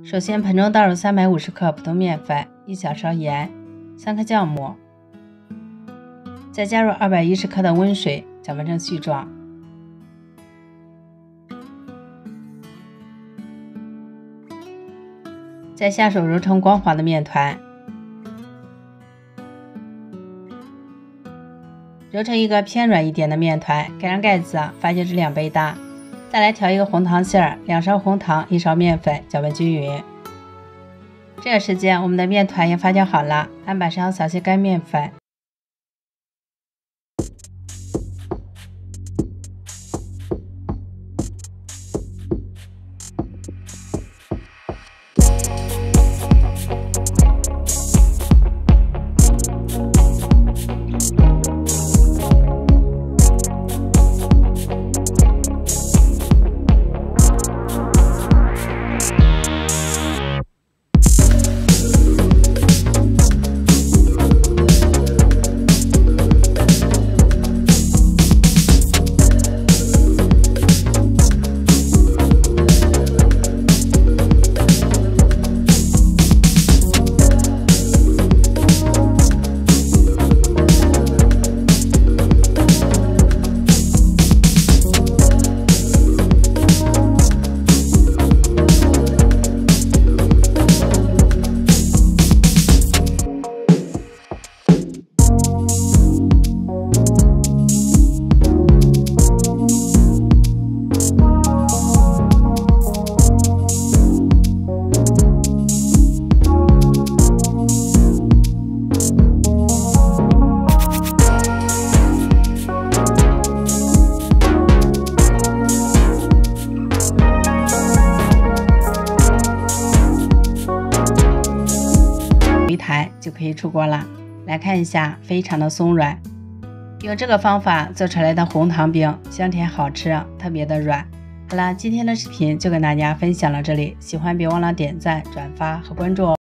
首先，盆中倒入350克普通面粉、1小勺盐、3颗酵母，再加入210克的温水，搅拌成絮状。再下手揉成光滑的面团，揉成一个偏软一点的面团，盖上盖子，发酵至2倍大。再来调一个红糖馅儿，2勺红糖，1勺面粉，搅拌均匀。这个时间，我们的面团也发酵好了，案板上撒些干面粉。一台就可以出锅了。来看一下，非常的松软。用这个方法做出来的红糖饼香甜好吃，特别的软。好了，今天的视频就跟大家分享到这里，喜欢别忘了点赞、转发和关注哦。